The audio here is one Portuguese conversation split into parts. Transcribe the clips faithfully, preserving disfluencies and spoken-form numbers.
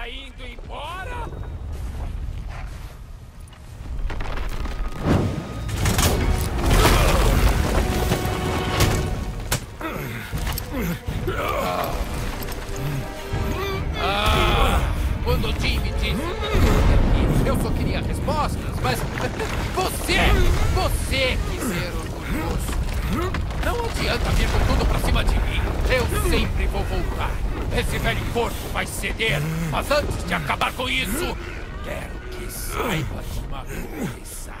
Tá indo embora? Ah, quando o Jim me disse eu só queria respostas, mas você, você quis ser orgulhoso. Não adianta vir com tudo pra cima de mim. Eu sempre vou voltar. Esse velho corpo vai ceder. Mas antes de acabar com isso, quero que saiba de uma coisa.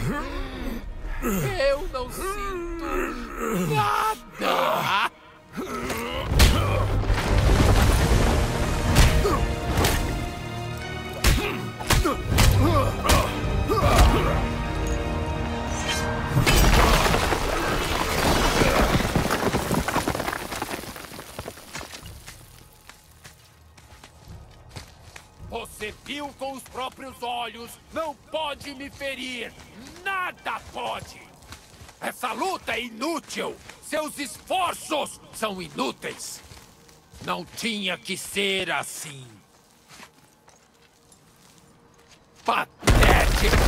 Eu não sinto nada. Você viu com os próprios olhos. Não pode me ferir. Nada pode. Essa luta é inútil. Seus esforços são inúteis. Não tinha que ser assim. Patético.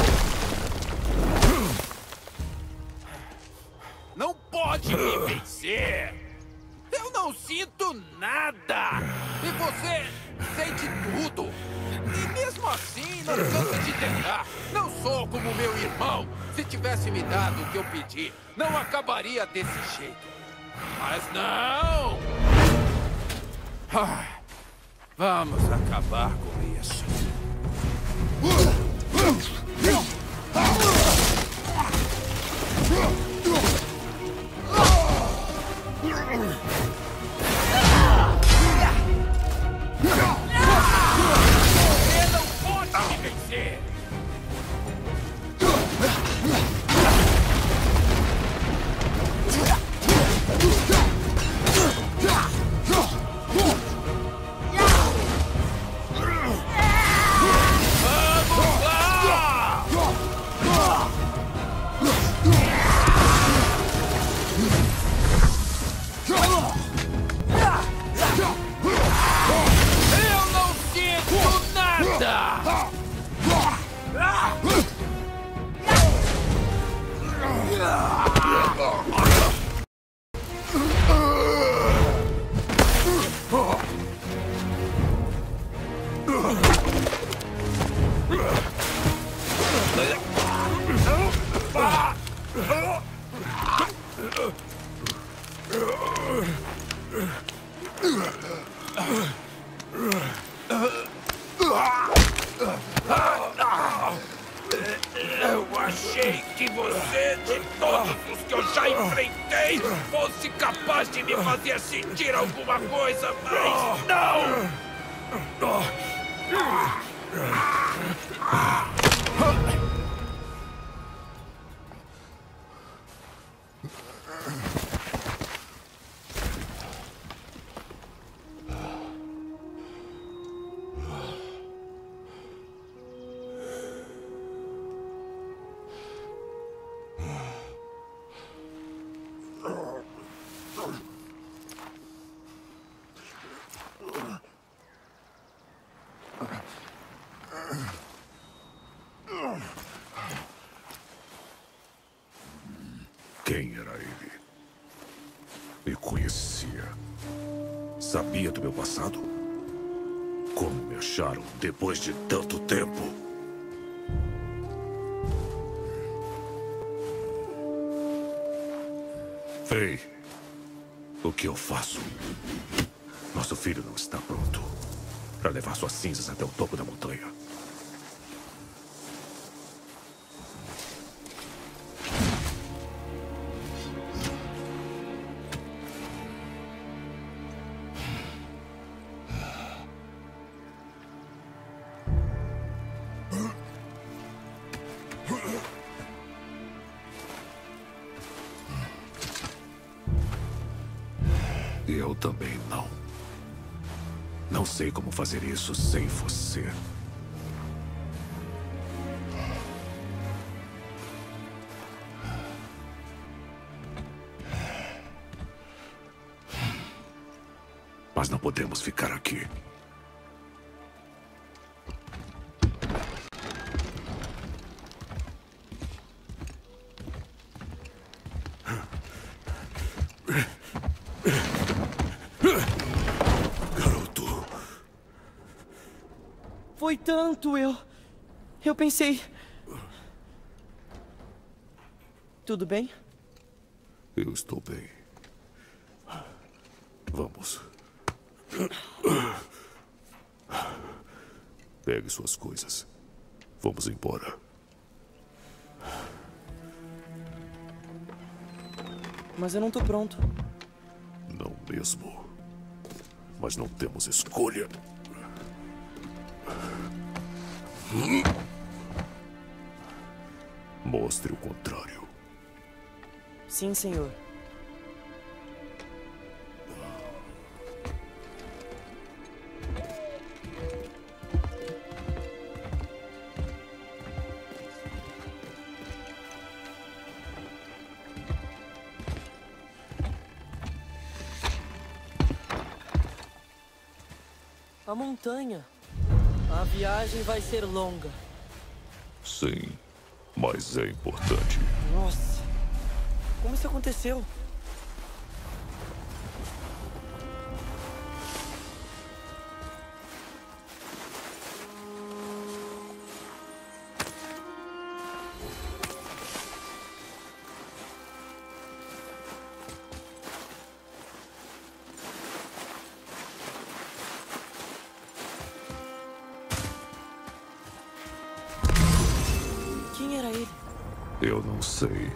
Não pode me vencer. Eu não sinto nada. E você sente tudo. E mesmo assim, não cansa de tentar. Não sou como meu irmão. Se tivesse me dado o que eu pedi, não acabaria desse jeito. Mas não! Ah, vamos acabar com isso. Você não pode me vencer! Eu achei que você, de todos os que eu já enfrentei, fosse capaz de me fazer sentir alguma coisa, mas não! Quem era ele? Me conhecia. Sabia do meu passado? Como me acharam depois de tanto tempo? Ei, o que eu faço? Nosso filho não está pronto para levar suas cinzas até o topo da montanha. Eu também não. Não sei como fazer isso sem você. Mas não podemos ficar aqui. tanto, eu... Eu pensei... Tudo bem? Eu estou bem. Vamos. Pegue suas coisas. Vamos embora. Mas eu não tô pronto. Não mesmo. Mas não temos escolha. Mostre o contrário. Sim, senhor. A montanha. A viagem vai ser longa. Sim, mas é importante. Nossa. Como isso aconteceu? Quem era ele? Eu não sei.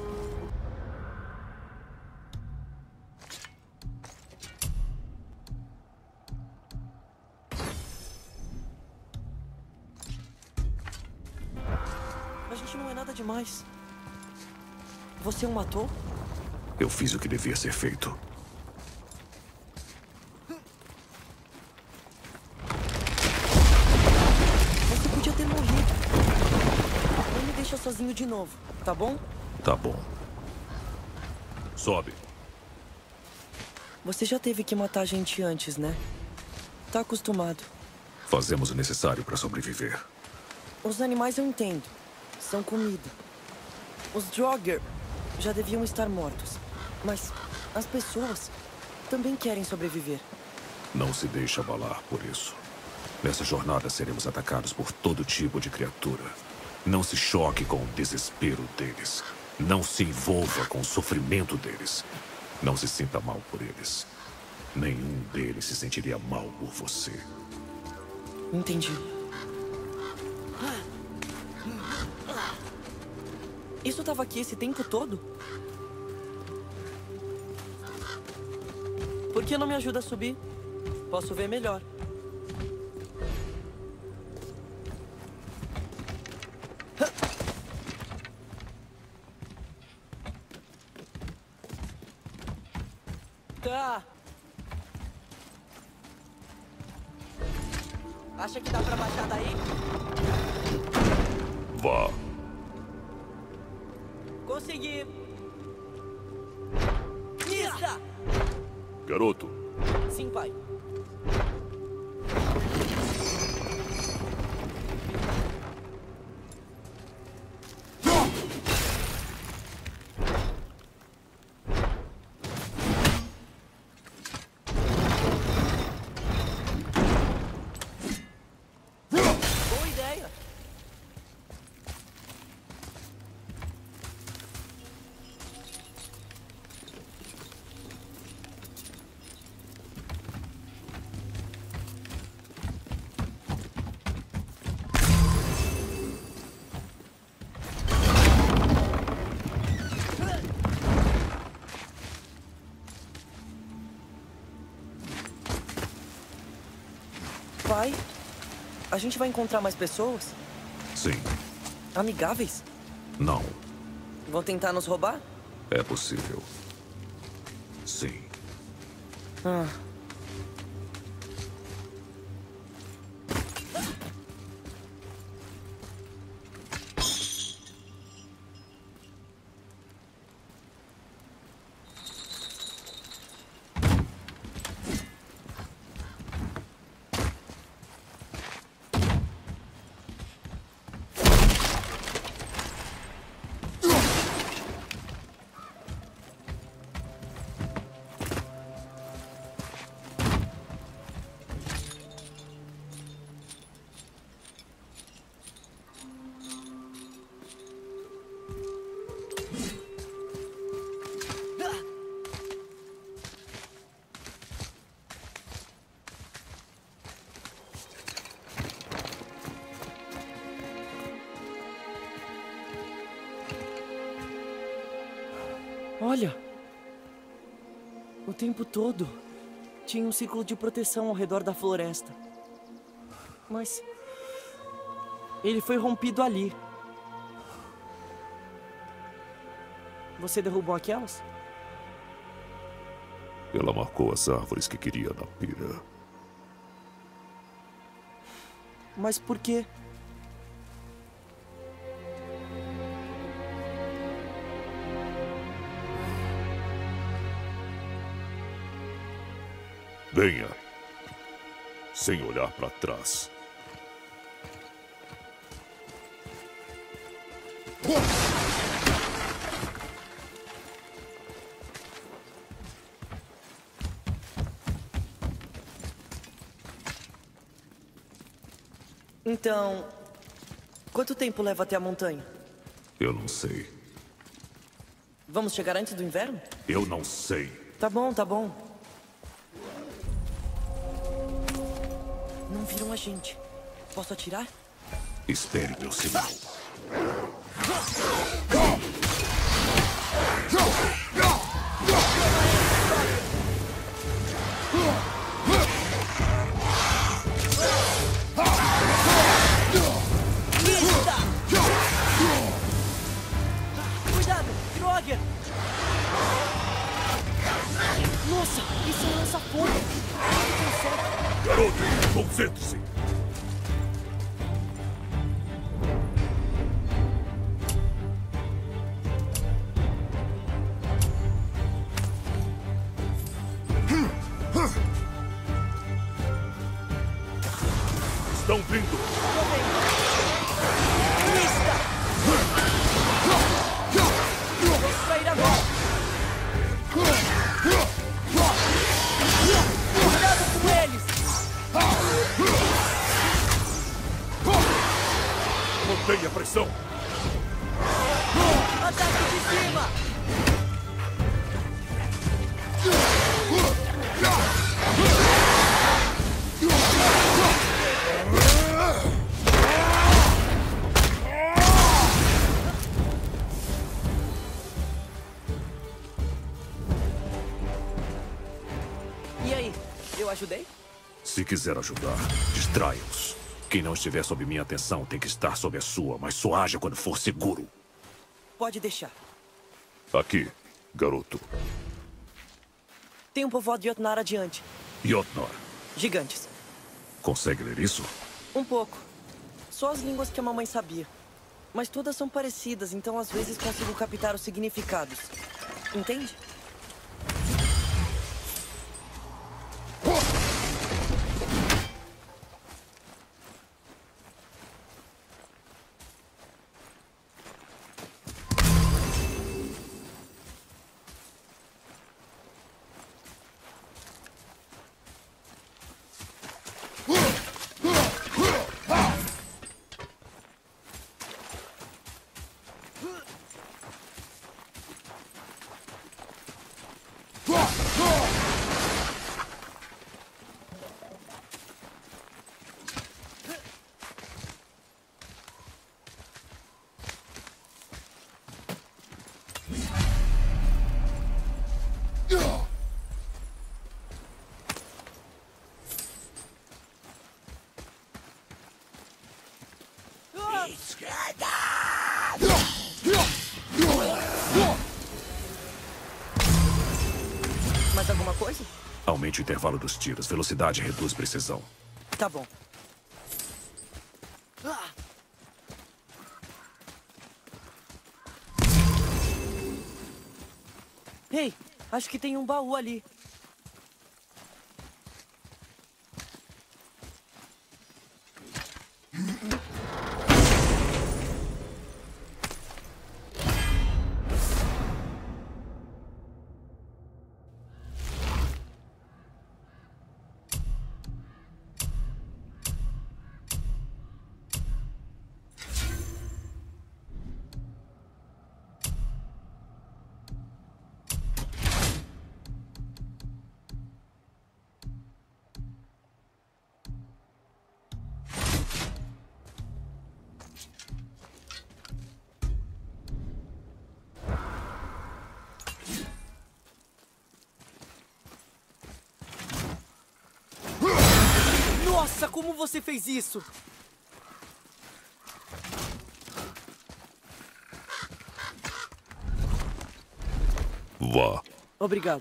A gente não é nada demais. Você o matou? Eu fiz o que devia ser feito. Você podia ter morrido. Não me deixa sozinho de novo, tá bom? Tá bom. Sobe. Você já teve que matar gente antes, né? Tá acostumado. Fazemos o necessário para sobreviver. Os animais eu entendo. São comida. Os Draugr já deviam estar mortos. Mas as pessoas também querem sobreviver. Não se deixe abalar por isso. Nessa jornada seremos atacados por todo tipo de criatura. Não se choque com o desespero deles. Não se envolva com o sofrimento deles. Não se sinta mal por eles. Nenhum deles se sentiria mal por você. Entendi. Isso tava aqui esse tempo todo? Por que não me ajuda a subir? Posso ver melhor. Tá. Acha que dá pra baixar daí? Vá. Consegui. Mista! Garoto. Sim, pai. Boa ideia. Pai, a gente vai encontrar mais pessoas? Sim. Amigáveis? Não. Vão tentar nos roubar? É possível. Sim. Ah. Olha! O tempo todo tinha um círculo de proteção ao redor da floresta. Mas ele foi rompido ali. Você derrubou aquelas? Ela marcou as árvores que queria na pira. Mas por quê? Venha, sem olhar para trás. Então, quanto tempo leva até a montanha? Eu não sei. Vamos chegar antes do inverno? Eu não sei. Tá bom, tá bom. Não viram a gente. Posso atirar? Espere meu sinal. Cuidado, Drogger! Nossa, isso é um lança-fogo! Garoto, concentre-se! Estão vindo! Lista! Vamos sair agora! Cuidado com eles! Mantenha a pressão! Ataque de cima! E aí, eu ajudei? Se quiser ajudar, distraia-os. Quem não estiver sob minha atenção tem que estar sob a sua, mas só haja quando for seguro. Pode deixar. Aqui, garoto. Tem um povoado de Jotnar adiante. Jotnar. Gigantes. Consegue ler isso? Um pouco. Só as línguas que a mamãe sabia. Mas todas são parecidas, então às vezes consigo captar os significados. Entende? Mais alguma coisa? Aumente o intervalo dos tiros. Velocidade reduz precisão. Tá bom. Ah! Ei, acho que tem um baú ali. Nossa, como você fez isso? Vá. Obrigado.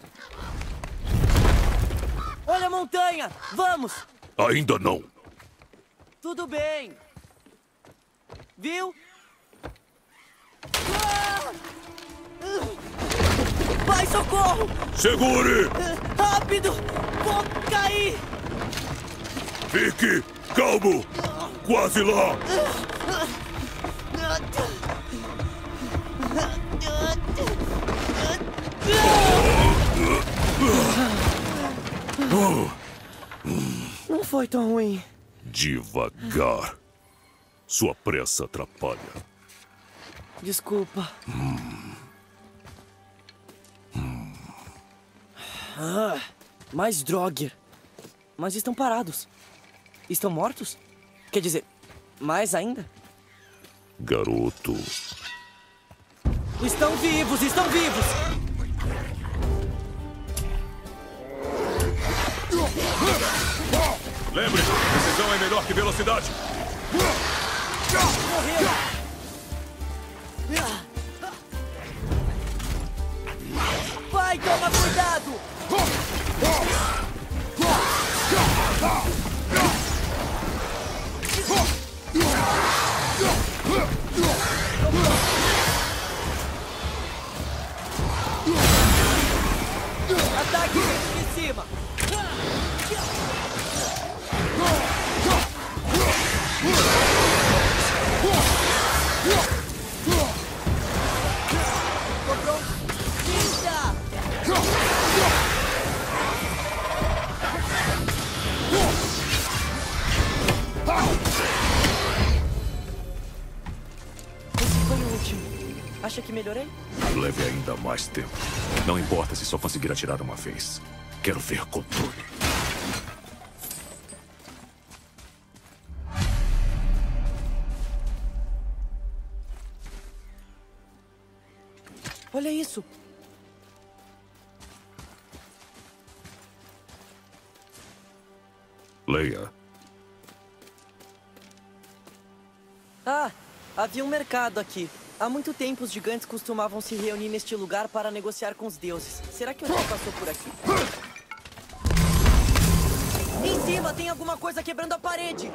Olha a montanha! Vamos! Ainda não. Tudo bem. Viu? Ah! Vai, socorro! Segure! Rápido! Vou cair! Fique calmo! Quase lá! Não foi tão ruim. Devagar. Sua pressa atrapalha. Desculpa. Ah, mais Draugr. Mas estão parados. Estão mortos? Quer dizer, mais ainda? Garoto. Estão vivos, estão vivos! Lembre, precisão é melhor que velocidade. Morreram! Vai, toma cuidado! Ataque de cima! Cobrou! Pinta! Esse foi o último. Acha que melhorei? Leve ainda mais tempo. Não importa se só conseguir atirar uma vez. Quero ver controle. Olha isso! Leia. Ah, havia um mercado aqui. Há muito tempo os gigantes costumavam se reunir neste lugar para negociar com os deuses. Será que o rei passou por aqui? Em cima tem alguma coisa quebrando a parede!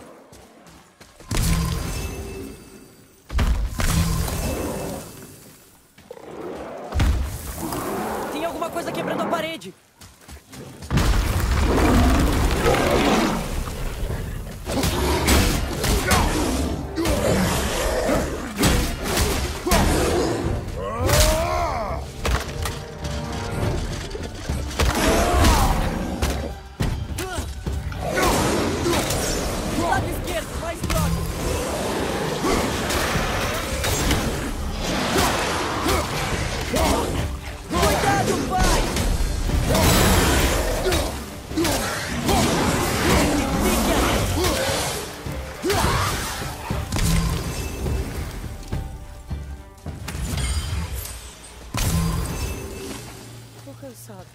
Tem alguma coisa quebrando a parede! Lado esquerdo, mais droga! Cuidado, pai! Tô cansado.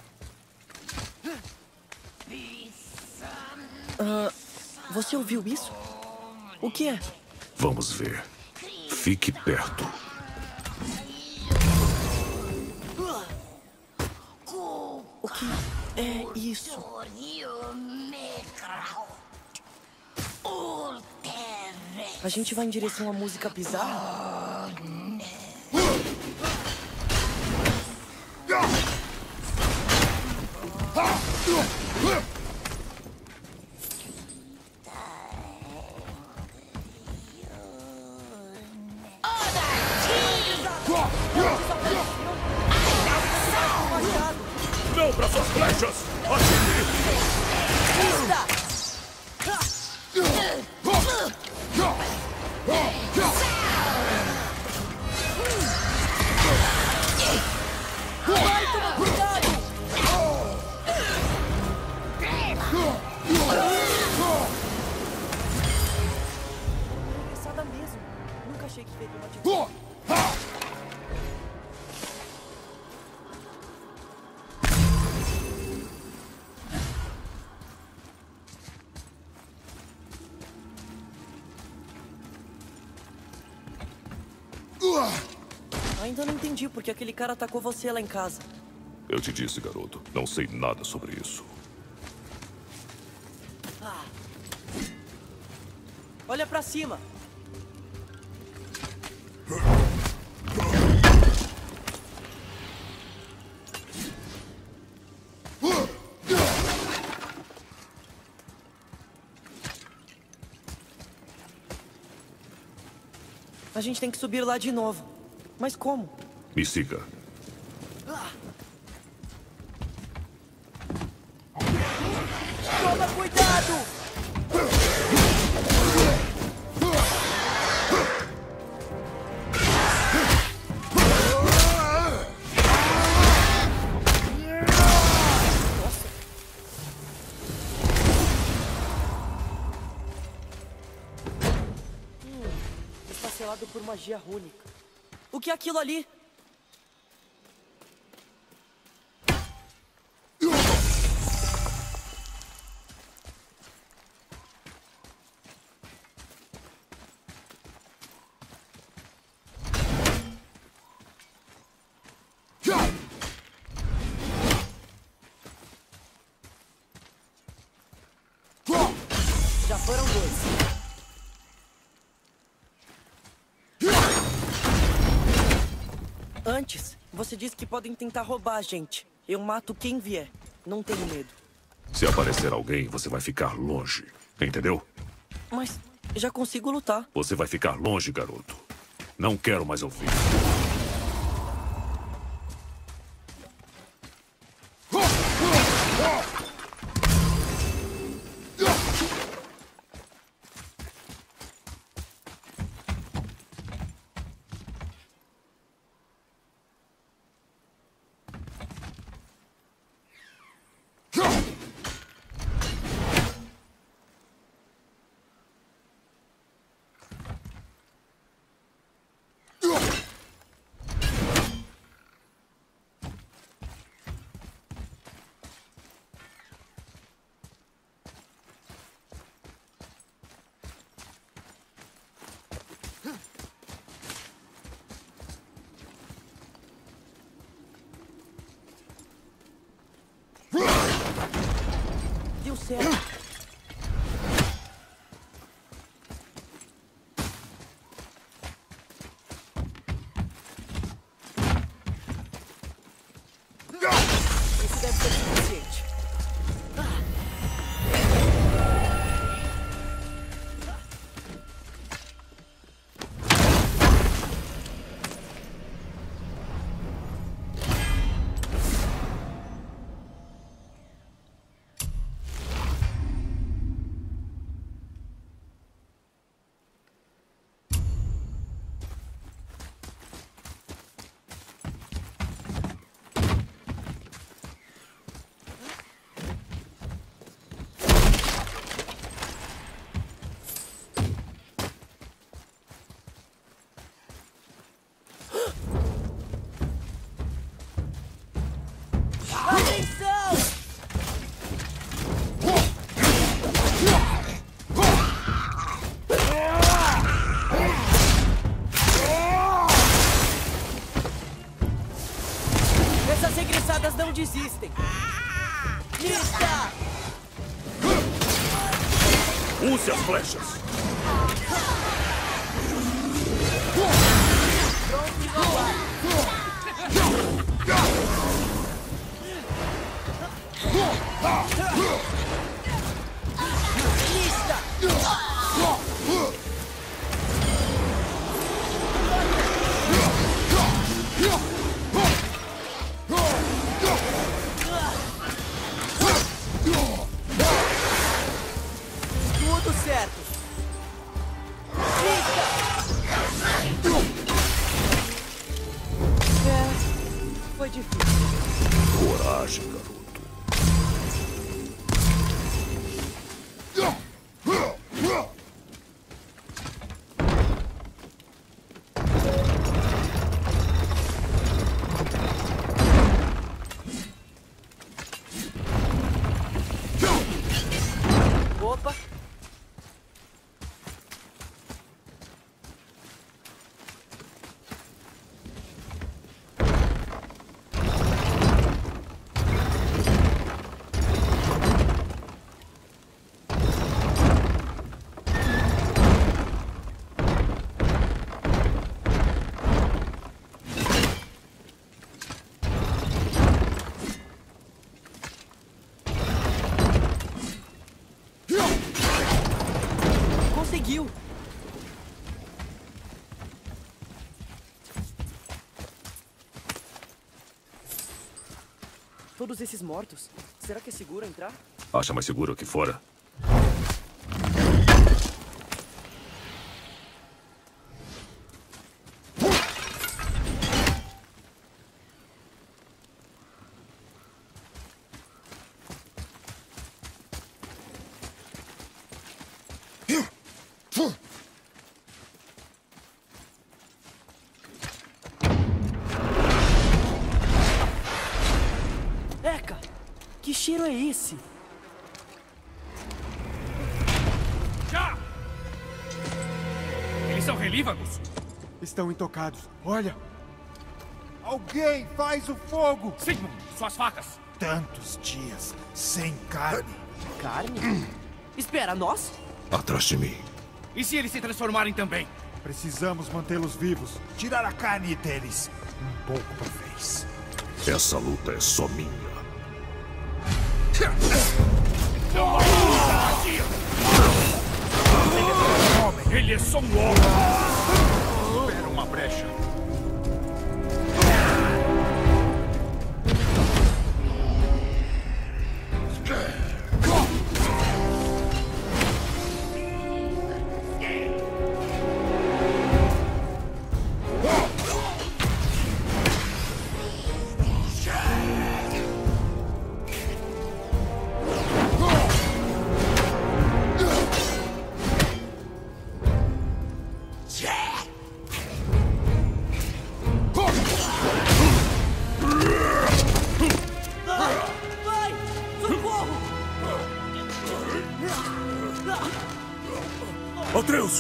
Ah, você ouviu isso? O que é? Vamos ver. Fique perto. O que é isso? A gente vai em direção à música bizarra? Não para suas flechas! Atire! Vai, toma cuidado! Engraçada mesmo. Nunca achei que teria uma atitude. Ainda não entendi porque aquele cara atacou você lá em casa. Eu te disse, garoto. Não sei nada sobre isso. Ah. Olha pra cima. A gente tem que subir lá de novo. Mas como? Me siga. Toma cuidado! Nossa. Hum, está selado por magia rúnica. O que é aquilo ali? Já foram dois. Antes, você disse que podem tentar roubar a gente. Eu mato quem vier. Não tenho medo. Se aparecer alguém, você vai ficar longe. Entendeu? Mas já consigo lutar. Você vai ficar longe, garoto. Não quero mais ouvir. Deu certo. Isso deve ser suficiente. Essas regressadas não desistem. Lista! Use as flechas. Pronto e vamos lá. Lista! Tudo certo. Lista! É, foi difícil. Coragem, garoto. todos esses mortos. Será que é seguro entrar? Acha mais seguro aqui fora? Eka! Que cheiro é esse? Já! Eles são relívagos? Estão intocados. Olha! Alguém faz o fogo! Sigmund, suas facas! Tantos dias sem carne. Carne? Espera, nós? Atrás de mim. E se eles se transformarem também? Precisamos mantê-los vivos. Tirar a carne deles. Um pouco por vez. Essa luta é só minha. Não há ousadia! Ele é só um homem! Espera uma brecha. Vai! Socorro! Atreus!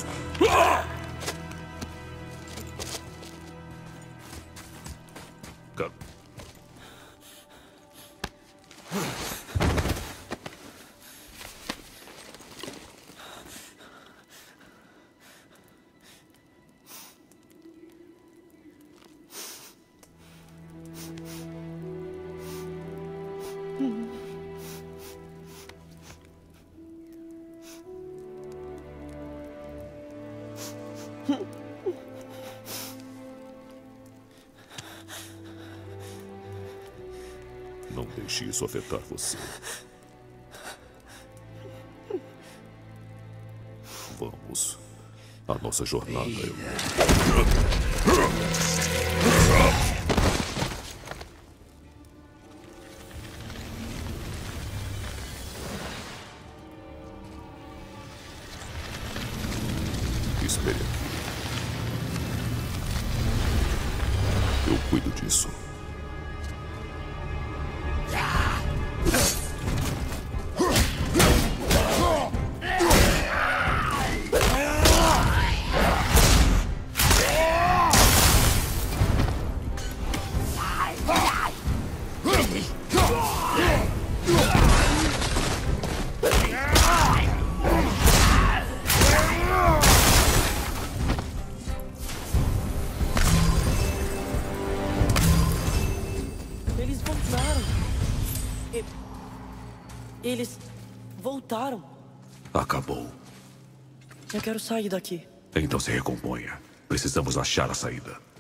Ca- Não deixe isso afetar você. Vamos. A nossa jornada é... Espere aqui. Eu cuido disso. Eles voltaram. E- Eles voltaram. Acabou. Eu quero sair daqui. Então se recomponha. Precisamos achar a saída.